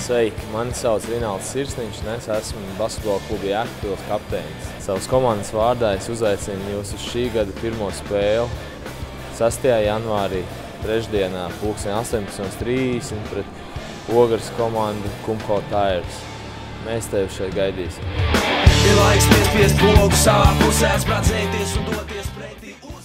Sveiki, mani sauc Rinalds Sirsniņš, un es esmu basketbola kluba Jēkabpils kapteinis. Savas komandas vārdā es uzaicinu jūs uz šī gada pirmo spēli 6. janvārī, trešdienā, 18:30 pret Ogres komandu Kumho Tigers. Mēs tevi šeit gaidīsim. Ir laiks piespiest pogu savā pusē, spradzēties un doties pretī.